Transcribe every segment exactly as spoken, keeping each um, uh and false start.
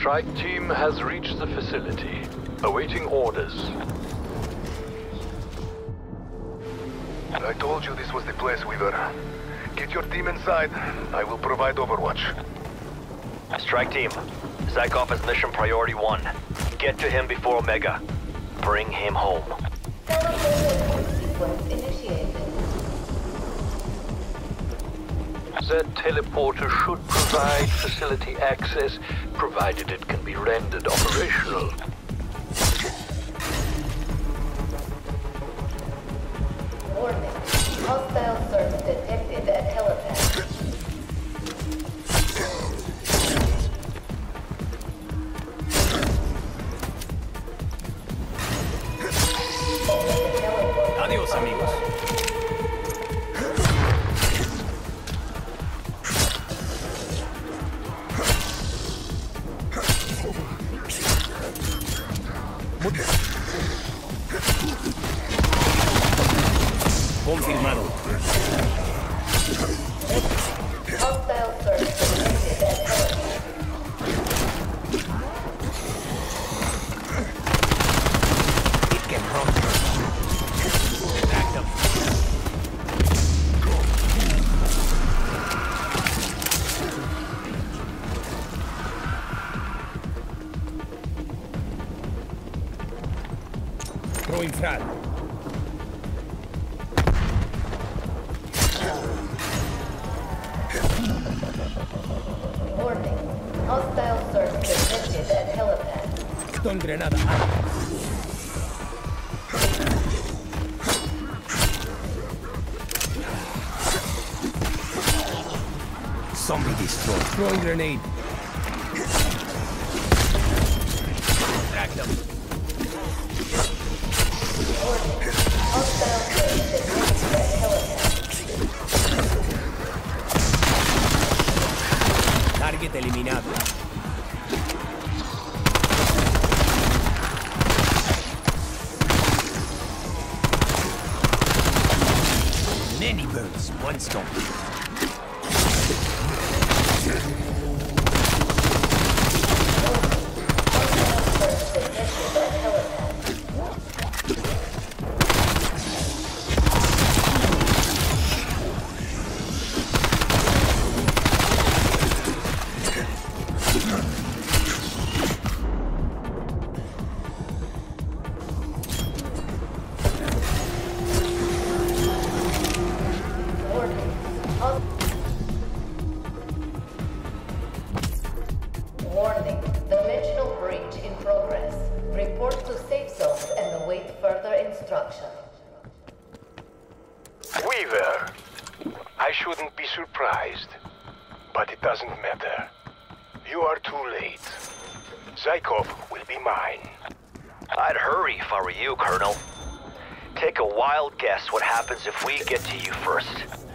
Strike team has reached the facility, awaiting orders. I told you this was the place, Weaver. Get your team inside. I will provide overwatch. Strike team, Zykov is mission priority one. Get to him before Omega. Bring him home. Teleportation sequence initiated. That teleporter should provide facility access, provided it can be rendered operational. Warning. Hostile search detected at helipad. Adiós, amigos. Confirmado. Hostile search detected at helipad. It can run. Active. Throwing frag. Warning. Hostile search detected at helipad. Stun grenada. Zombie destroyed. Throwing grenade. Active. Hostile search detected at helipad. Target eliminado. Many birds, one stone. Warning. Dimensional breach in progress. Report to safe zones and await further instruction. Weaver, I shouldn't be surprised, but it doesn't matter. You are too late. Zykov will be mine. I'd hurry if I were you, Colonel. Take a wild guess what happens if we get to you first.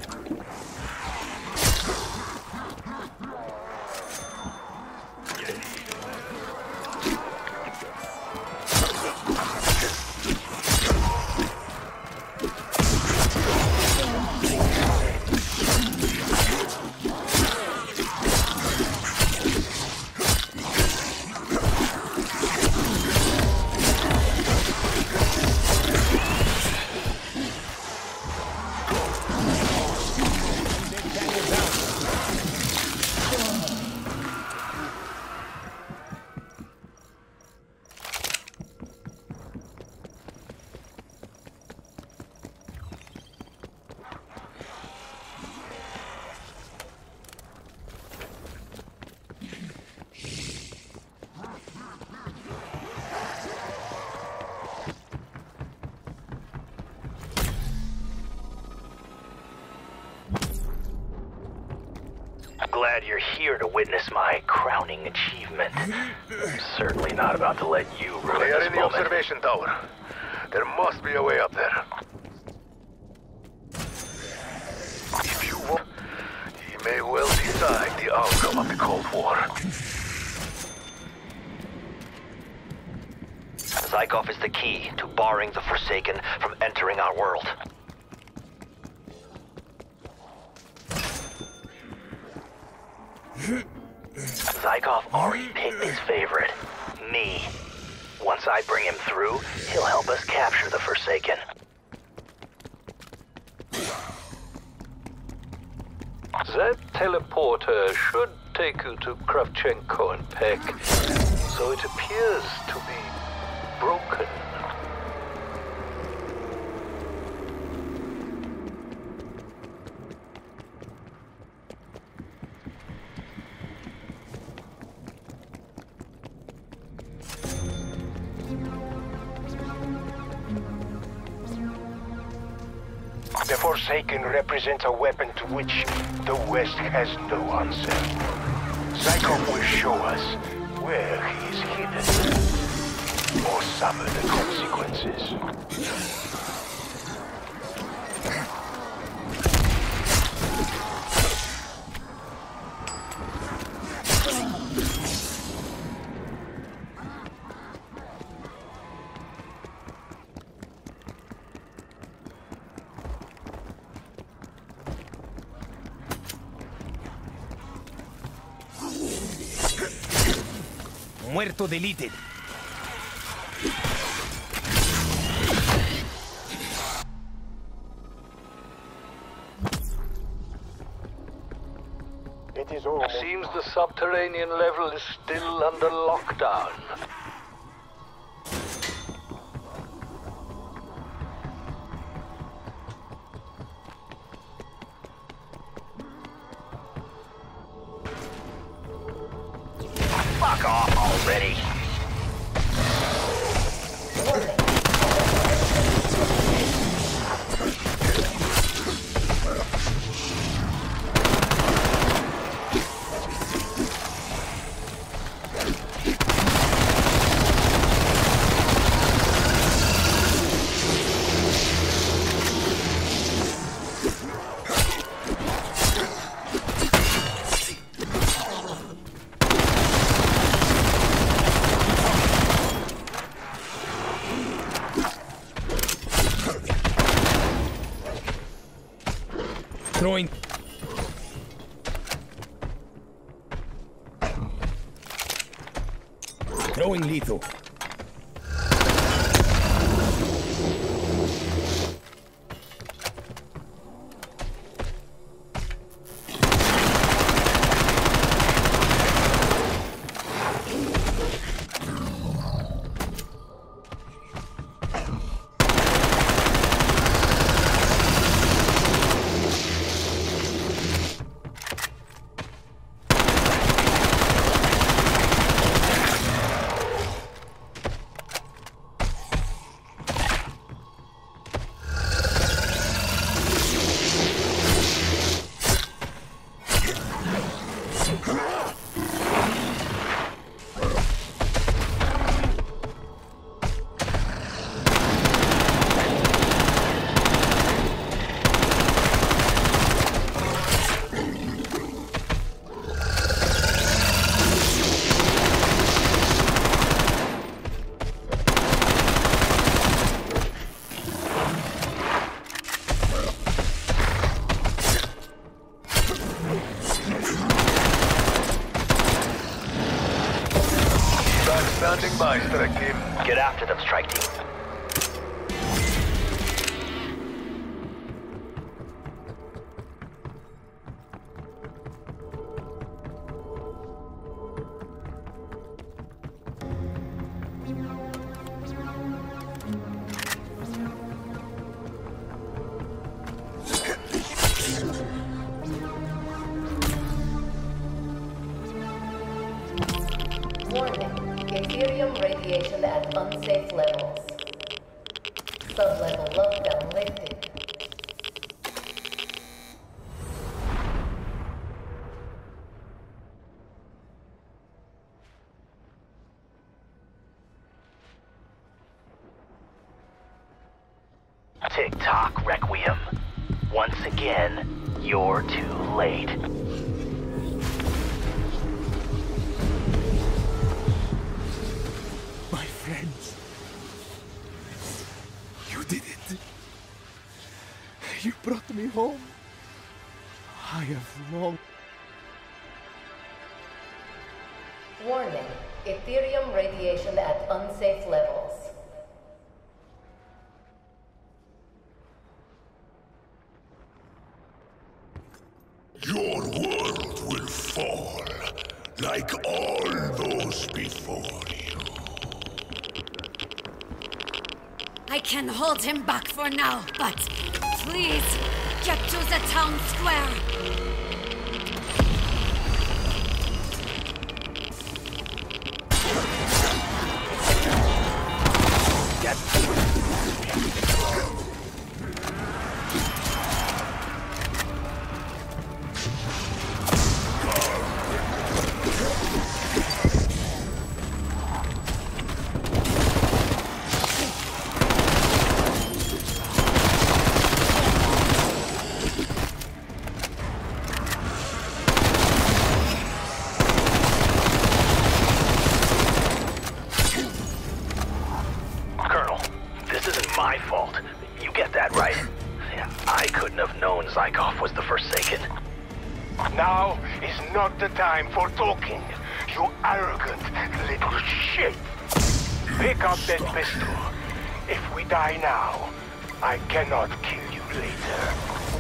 Glad you're here to witness my crowning achievement. I'm certainly not about to let you ruin They are this in the moment. observation tower. There must be a way up there. If you want, he may well decide the outcome of the Cold War. Zykov is the key to barring the Forsaken from entering our world. Zykov already picked his favorite. Me. Once I bring him through, he'll help us capture the Forsaken. That teleporter should take you to Kravchenko and Peck, so it appears to be broken. The Forsaken represents a weapon to which the West has no answer. Zykov will show us where he is hidden, or suffer the consequences. Muerto deleted. It is all. Seems the subterranean level is still under lockdown. Fuck off already. Throwing. Throwing lethal. Standing by, Strike Team. Get after them, Strike Team. Warning. Ethereum radiation at unsafe levels. Sub-level lockdown lifted. Tick-tock, Requiem. Once again, you're too late. My friends. You did it. You brought me home. I have long Warning, Ethereum radiation at unsafe levels. Your world will fall, like all those before you. I can hold him back for now, but please, get to the town square. My fault. You get that right. I couldn't have known Zykov was the Forsaken. Now is not the time for talking, you arrogant little shit. Pick up that pistol. If we die now, I cannot kill you later.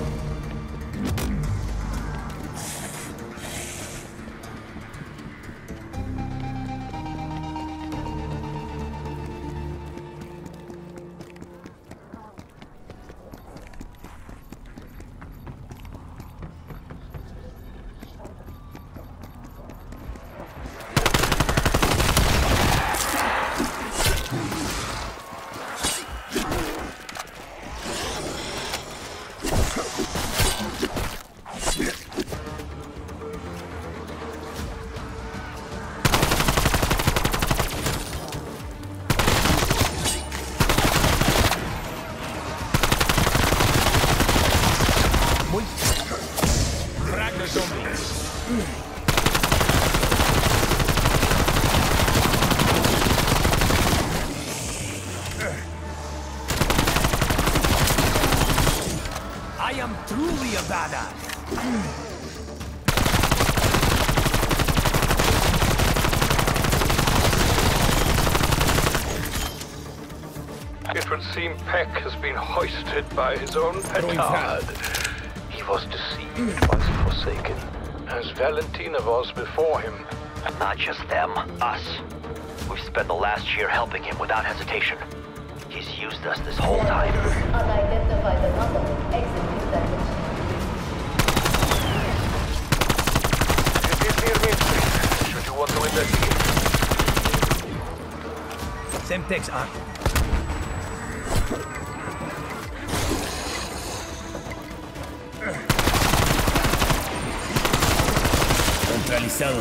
I am truly a badass. It would seem Peck has been hoisted by his own petard. He was deceived by the Forsaken, as Valentina was before him. Not just them, us. We've spent the last year helping him without hesitation. He's used us this whole time. Unidentified anomaly. Execute that mission. It is near Mainstreet. Should you want to investigate? Semtex on. Neutralizado.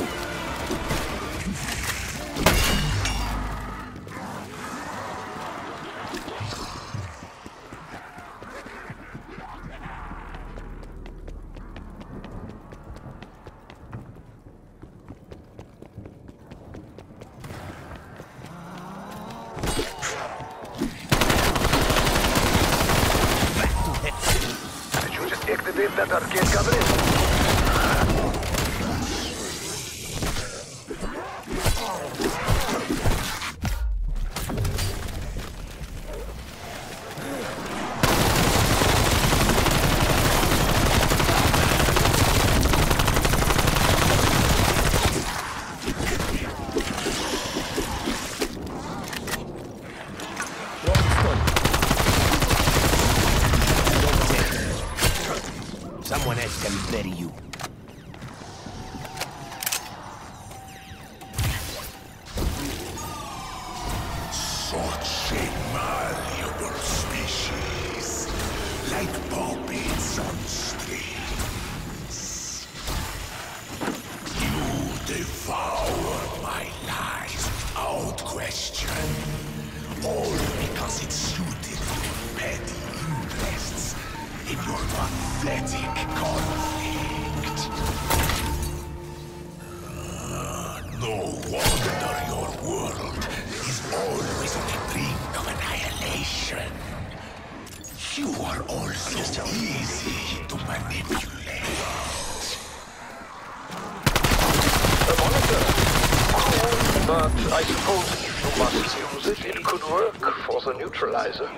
Did you just activate that arcade cabinet? Someone else can bury you. Such a malleable species, like puppets on strings. You devour my lies without question, all because it suited your petty interests in your pathetic conflict. Uh, no wonder your world is always on the brink of annihilation. You are also easy to manipulate. The monitor! But I suppose if you must use it, it could work for the neutralizer.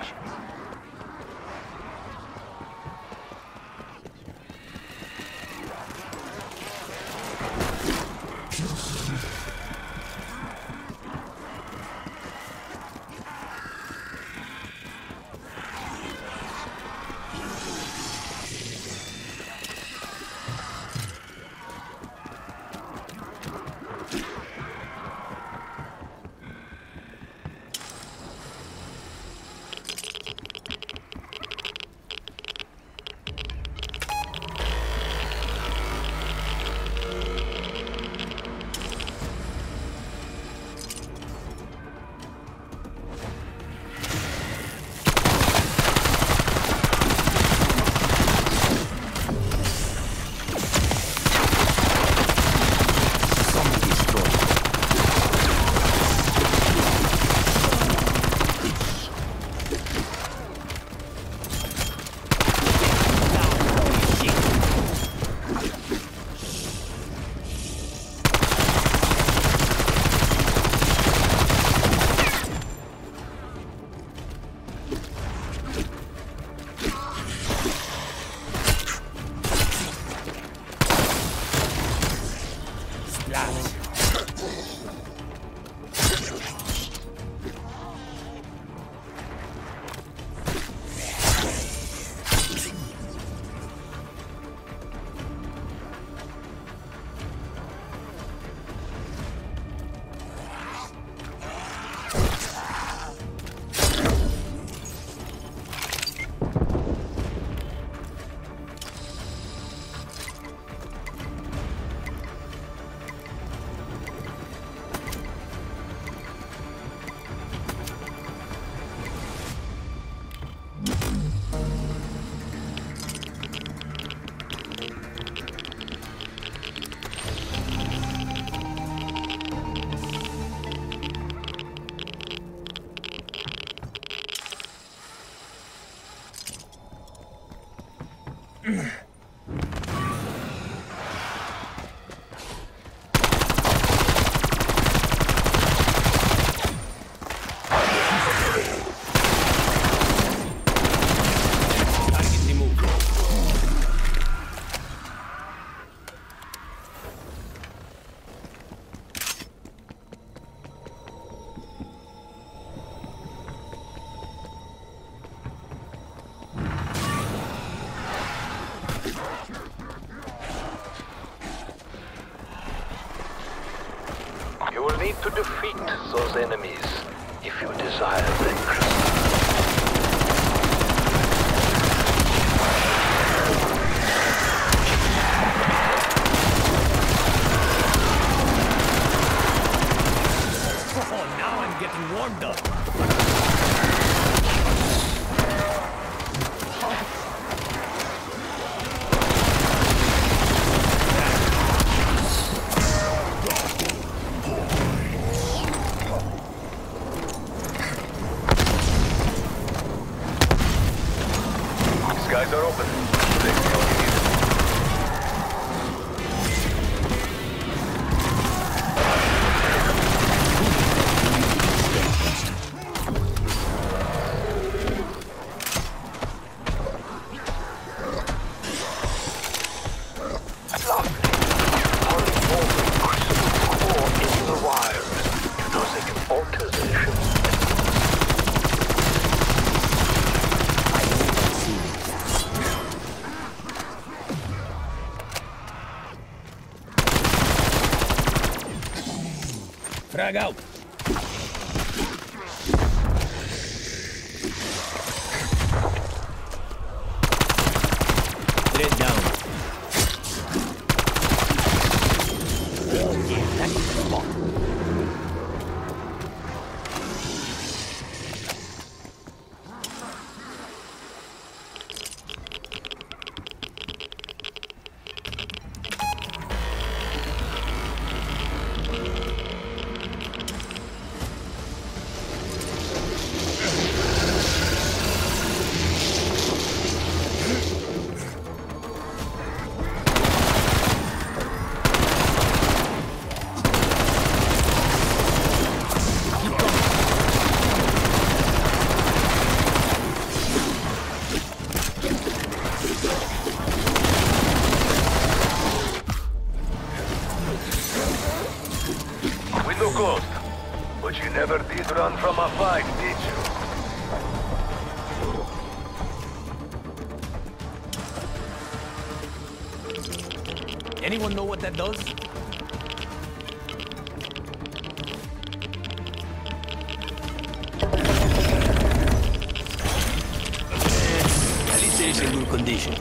You will need to defeat those enemies if you desire their crystal. Oh, now I'm getting warmed up. Skies are open. Frag out! Let down. Oh yeah, that's the spot. Anyone know what that does? Alice is in good condition.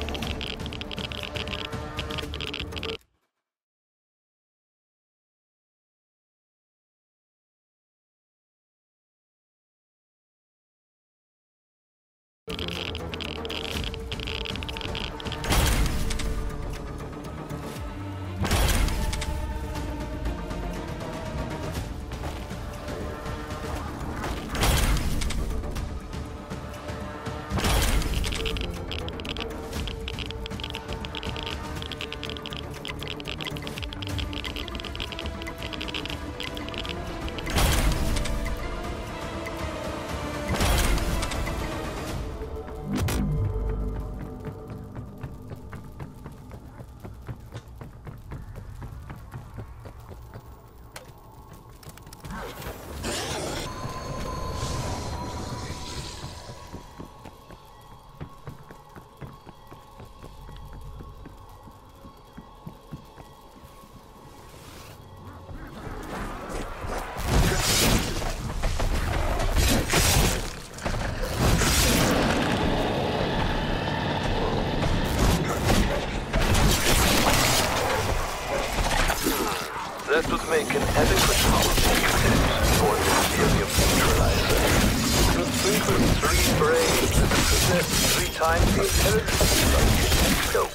That would make an adequate housing for the Imperium neutralizer. Three for three brains and possess three times the intelligence like no.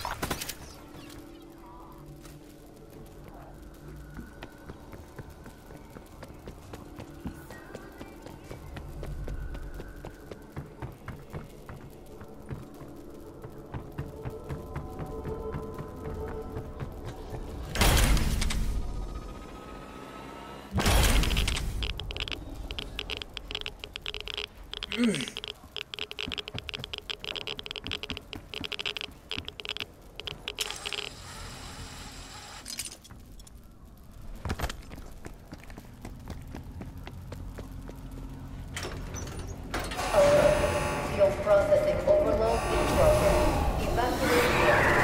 Processing overload in progress. Evacuate.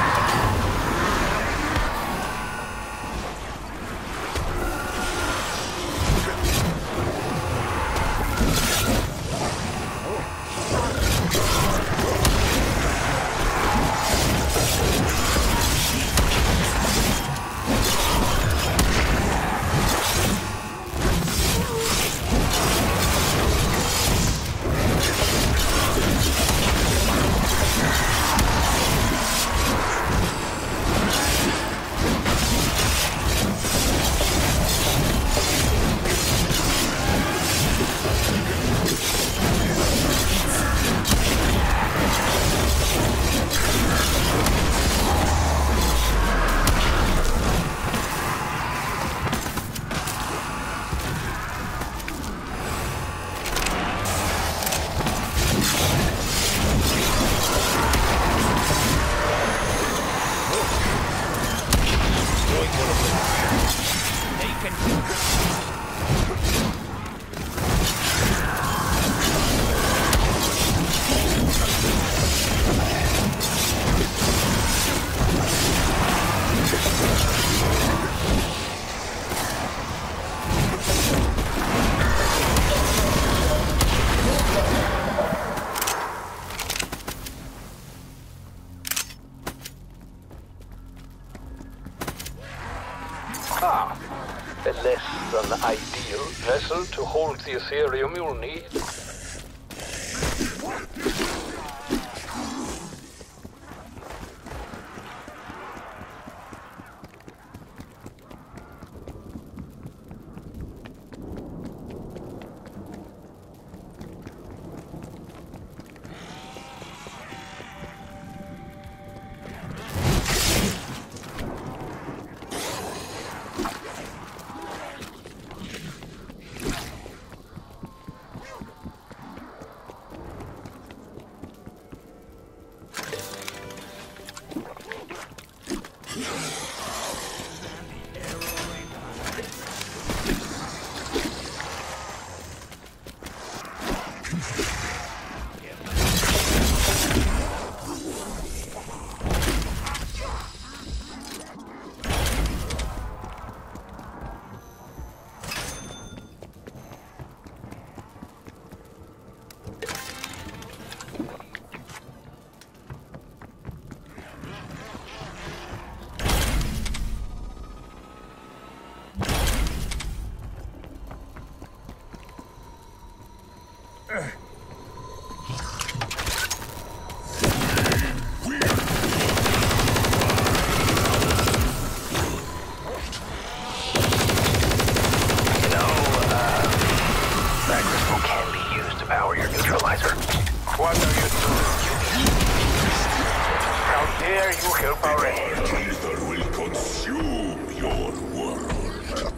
Ah, a less than ideal vessel to hold the Ethereum you'll need. dare you help our enemies? Ether will consume your world.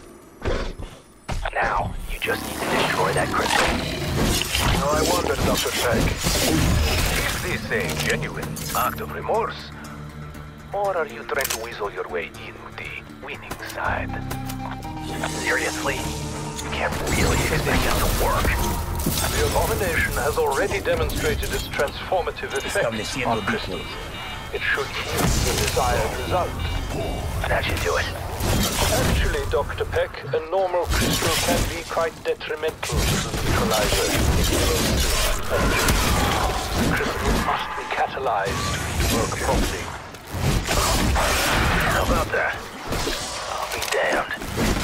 Now, you just need to destroy that crystal. Now I wonder, Doctor Peck, is this a genuine act of remorse? Or are you trying to weasel your way in with the winning side? Seriously? You can't really expect that to work. The abomination has already demonstrated its transformative effect on crystals. It should yield the desired result. That should do it. Actually, Doctor Peck, a normal crystal can be quite detrimental to the neutralizer. The crystal must be catalyzed to work properly. How about that? I'll be damned.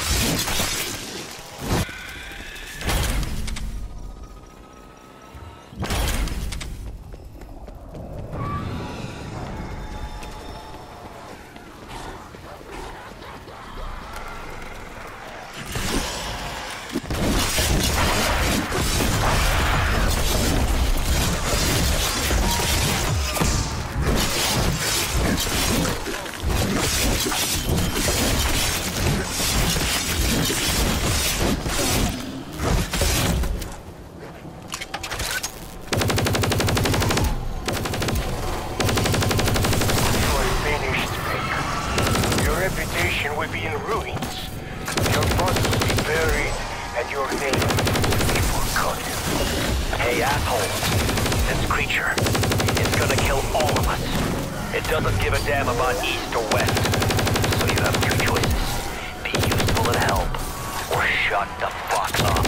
Hey, asshole. This creature is gonna kill all of us. It doesn't give a damn about east or west. So you have two choices. Be useful and help, or shut the fuck up.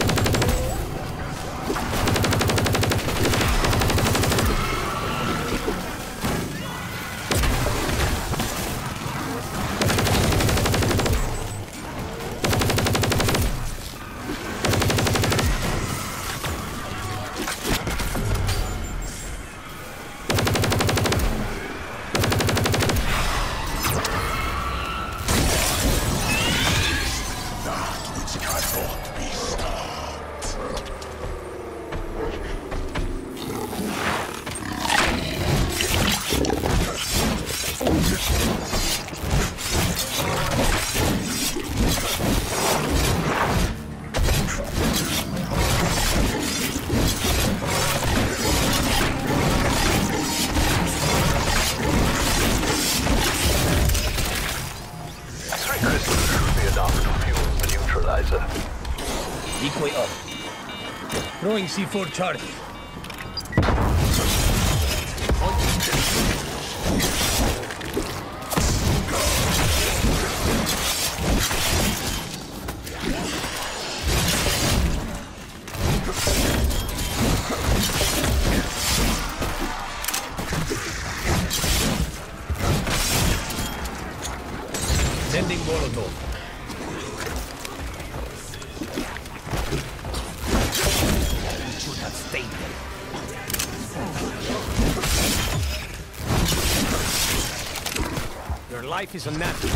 Decoy up. Throwing C four charge. Sending Molotov. Your life is a natural.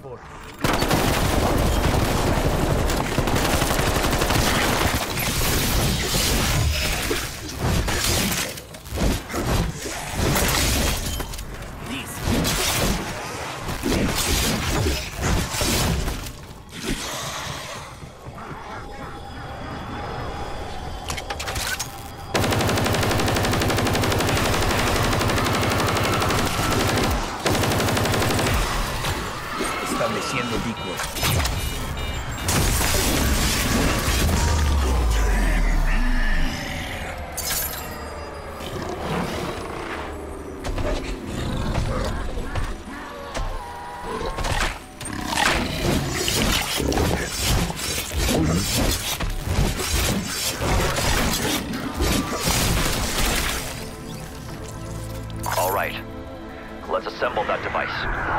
before. Estableciendo decoy. All right. Let's assemble that device.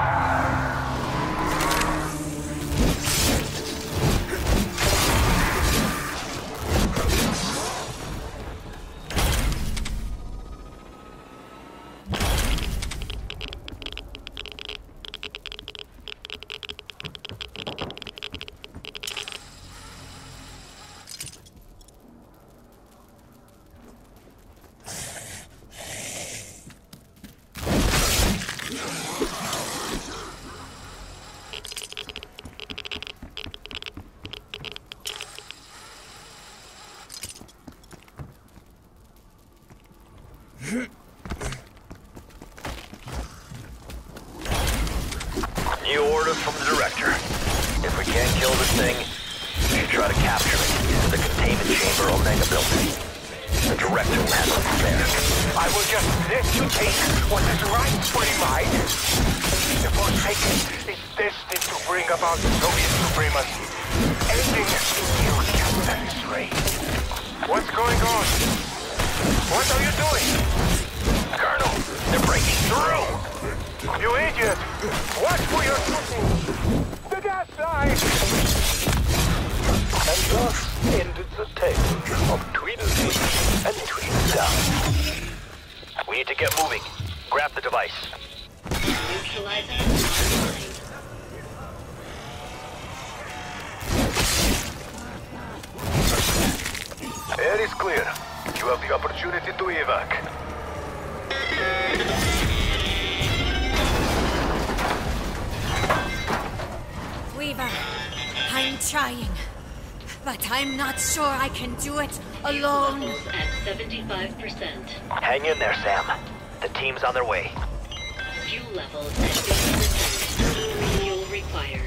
New orders from the director. If we can't kill this thing, we should try to capture it into the containment chamber Omega built. The director will handle it from there. I will just let you take what is rightfully mine. The Forsaken is destined to bring about Soviet supremacy, ending new capitalist reign. What's going on? What are you doing? Colonel, they're breaking through! You idiot! Watch for your shooting! The gas line! And thus ended the tale of Tweedledee and Tweedledum. We need to get moving. Grab the device. Neutralizer online. Air is clear. You have the opportunity to evac. Weaver, I'm trying. But I'm not sure I can do it alone. Levels at seventy-five percent. Hang in there, Sam. The team's on their way. Fuel levels at fifty percent. Refuel required.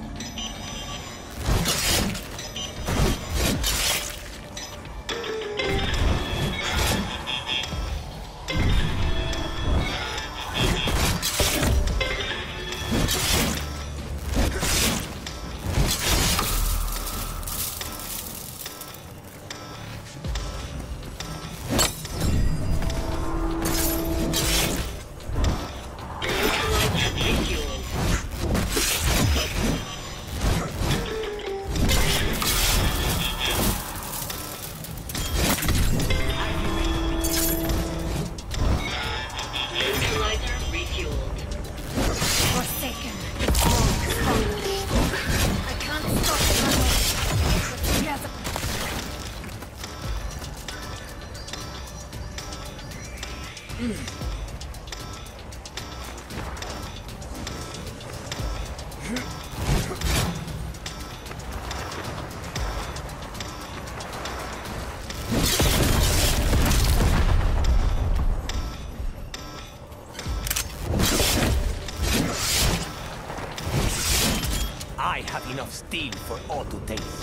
I have enough steel for all to taste.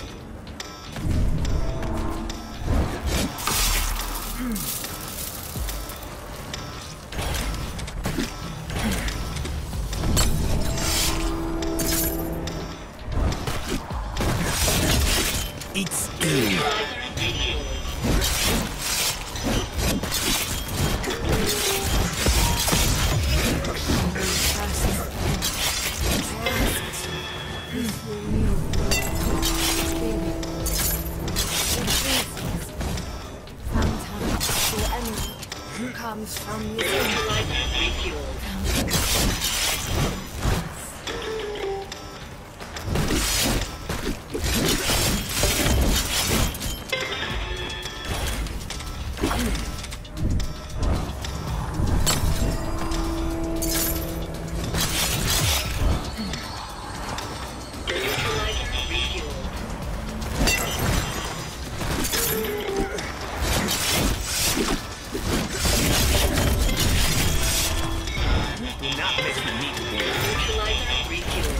It's in. Comes from you.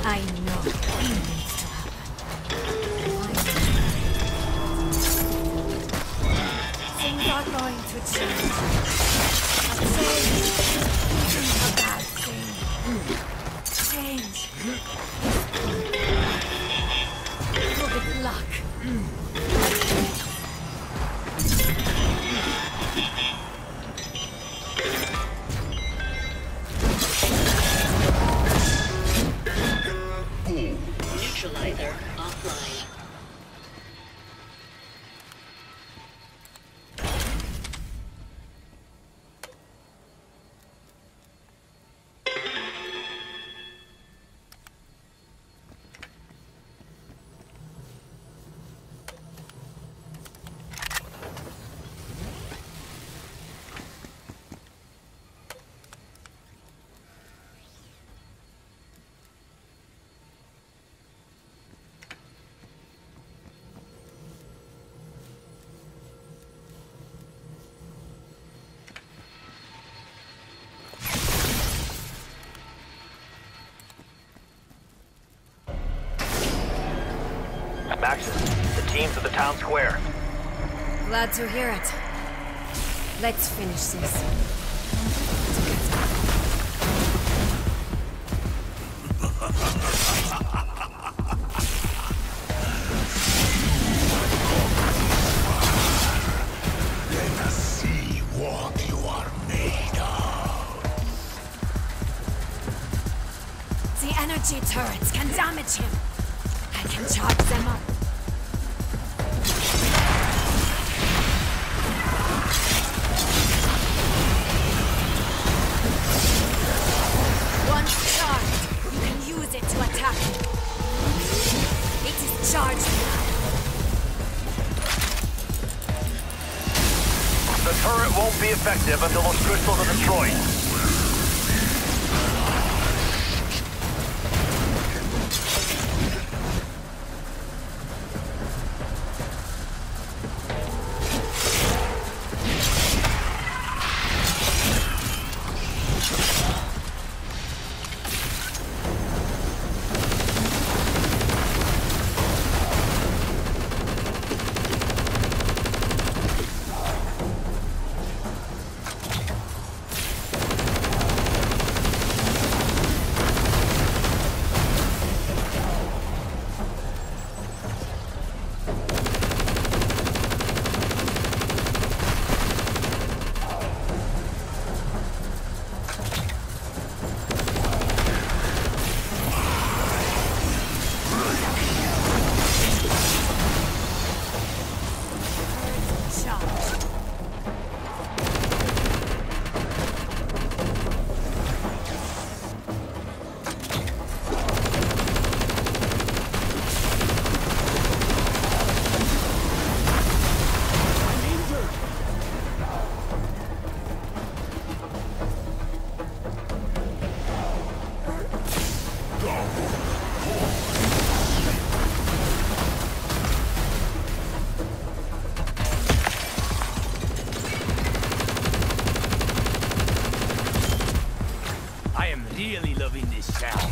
I know it needs to happen. Things are going to change. A change isn't a bad thing. Change. With luck. Neutralizer offline. Maxis, the team's at the town square. Glad to hear it. Let's finish this. Let us see what you are made of. The energy turrets can damage him. I can charge them up. Once charged, you can use it to attack him. It is charged now. The turret won't be effective until those crystals are destroyed. Really loving this town.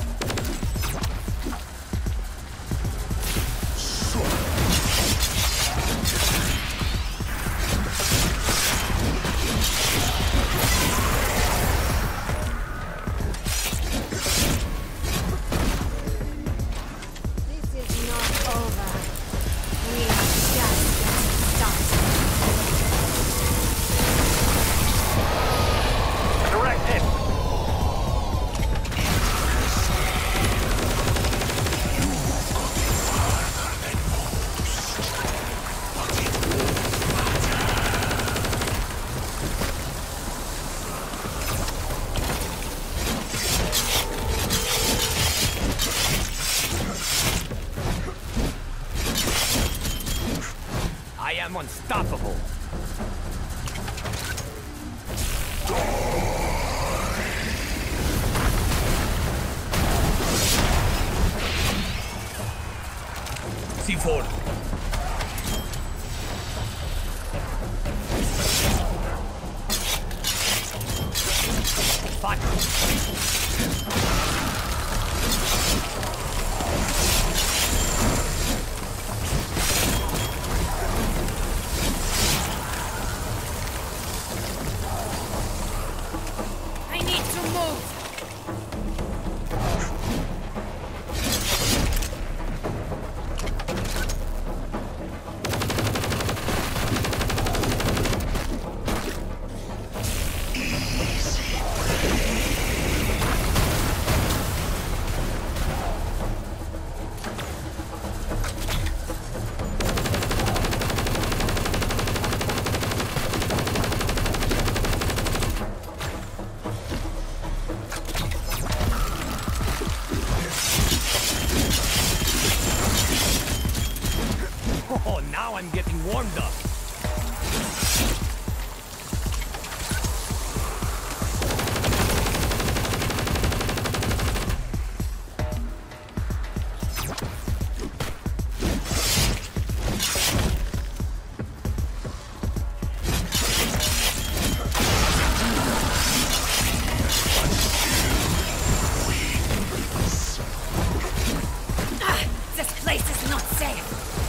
This is not over. We are just getting started. Direct hit. I am unstoppable. C four. Fire. Now I'm getting warmed up. This place is not safe.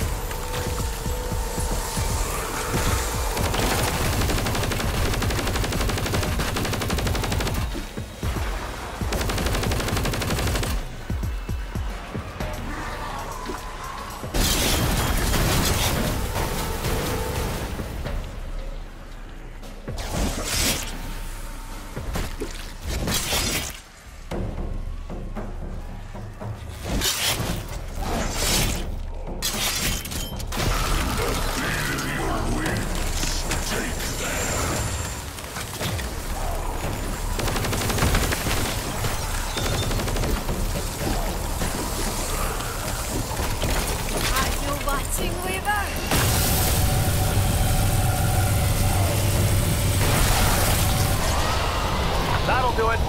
That'll do it.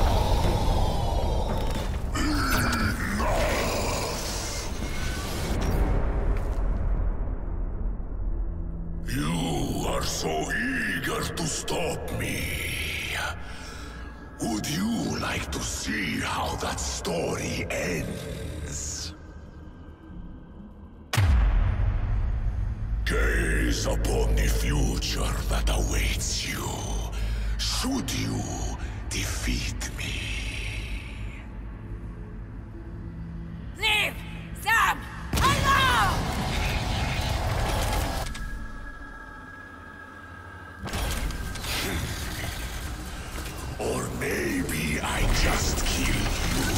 You are so eager to stop me. Would you like to see how that story ends? Gaze upon the future that awaits you, should you defeat me. Leave! Sam! Hello! Or maybe I just kill you.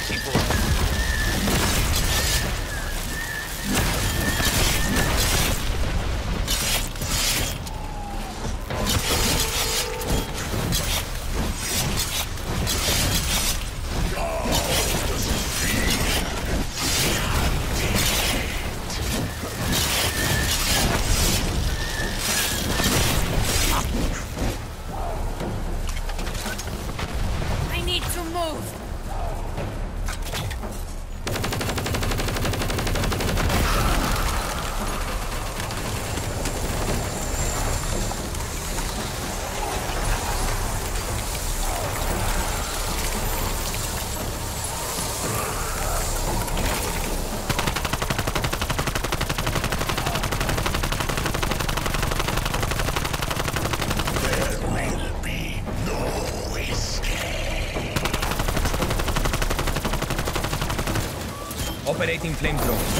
Operating flamethrower.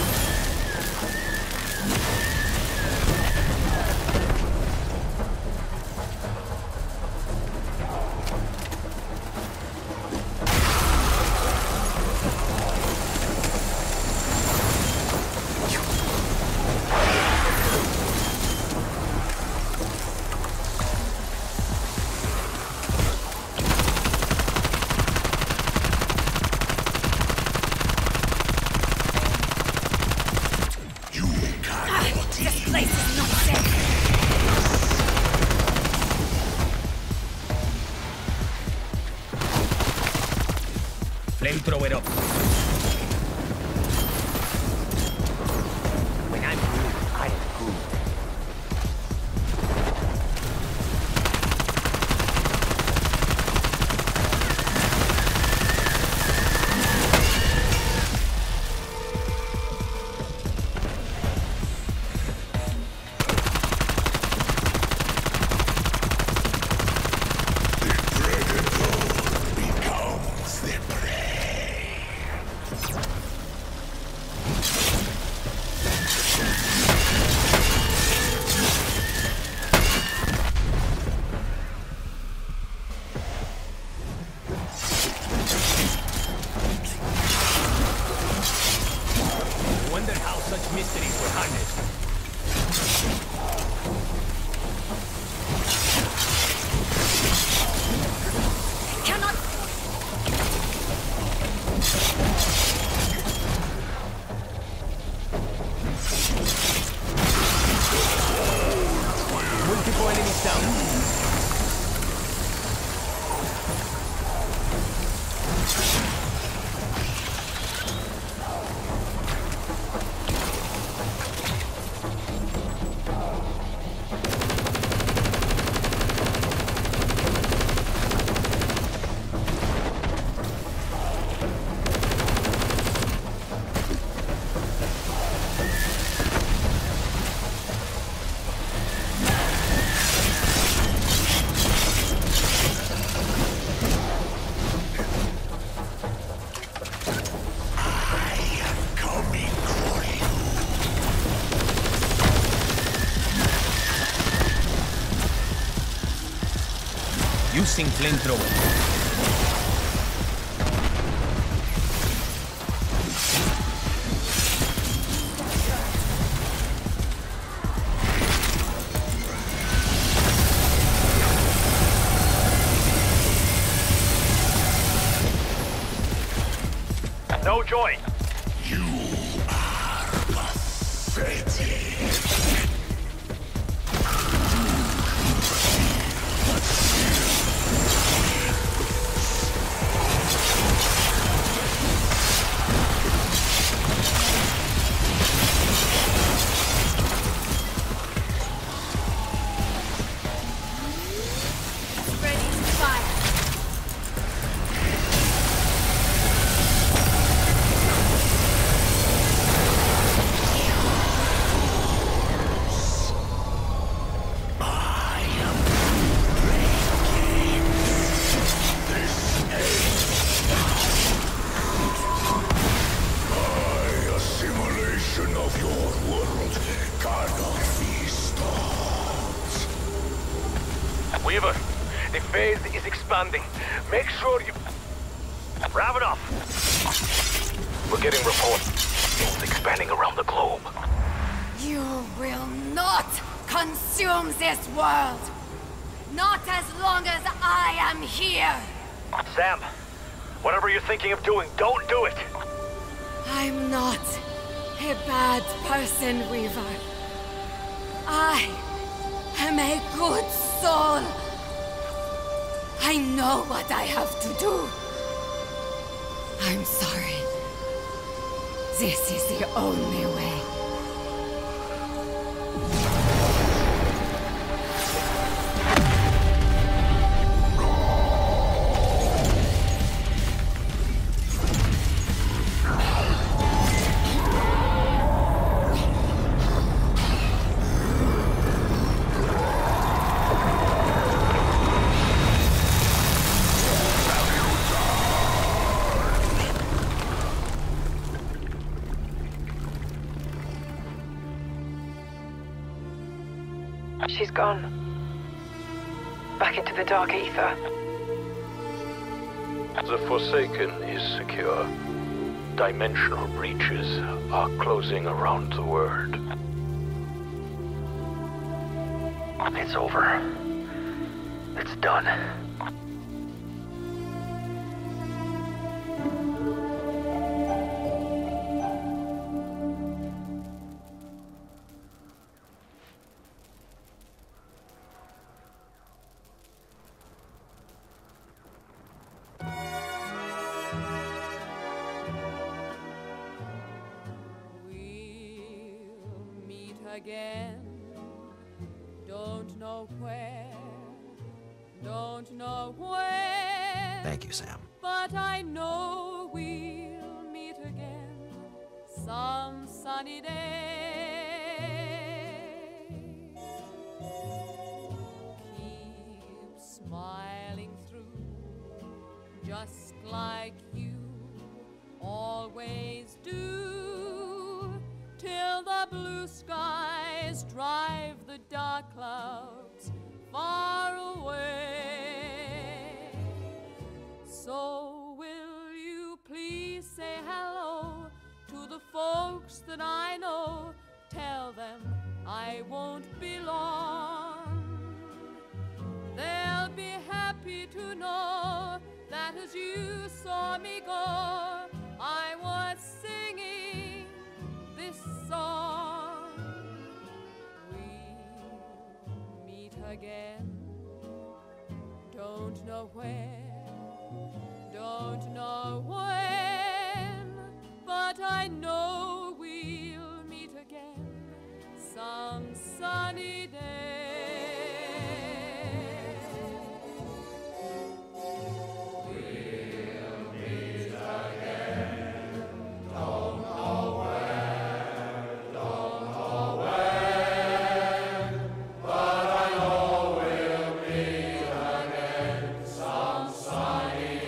Flamethrower up. When I'm good, I am good. Mysteries were harnessed. Cannot. Multiple enemies down. Using flamethrower. No joy. You are pathetic. Weaver, the phase is expanding. Make sure you... Wrap it up! We're getting reports. It's expanding around the globe. You will not consume this world! Not as long as I am here! Sam, whatever you're thinking of doing, don't do it! I'm not a bad person, Weaver. I am a good soul. I know what I have to do. I'm sorry. This is the only way. She's gone. Back into the dark ether. The Forsaken is secure. Dimensional breaches are closing around the world. It's over. It's done. Again, don't know where, don't know when. Thank you, Sam. But I know we'll meet again some sunny day. Keep smiling through, just like you always do, till the blue skies drive the dark clouds far away. So will you please say hello to the folks that I know? Tell them I won't be long. They'll be happy to know that as you saw me go, I was singing this song. We'll meet again. Don't know where, don't know when, but I know we'll meet again some sunny day. We'll meet again. Don't know where, don't know when, but I know we'll meet again some sunny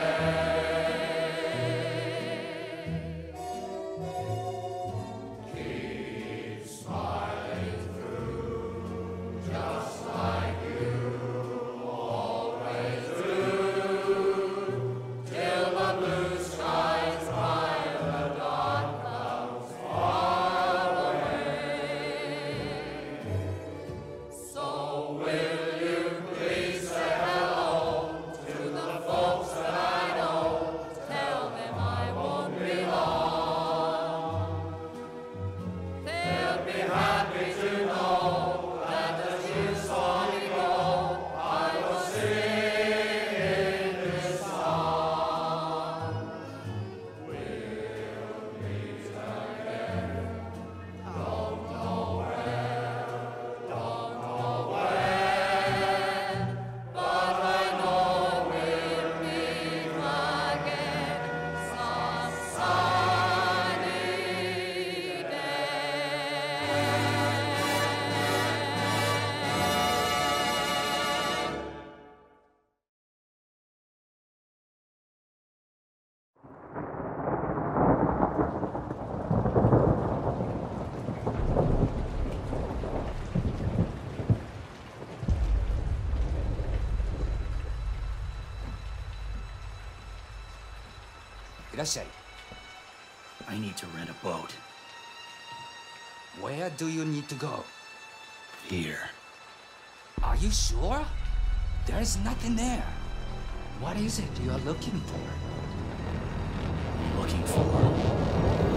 day. Keep smiling through, just like you always do, till the blue skies drive the dark clouds far away. So will you please say hello to the folks that I know? Tell them I won't be long. They'll be happy to know that as you saw me go, I was singing this song. We'll meet again. Don't know where, don't know when, but I know we'll meet again some sunny day. Irashai. I need to rent a boat. Where do you need to go? Here. Are you sure? There is nothing there. What is it you're looking for? I'm looking for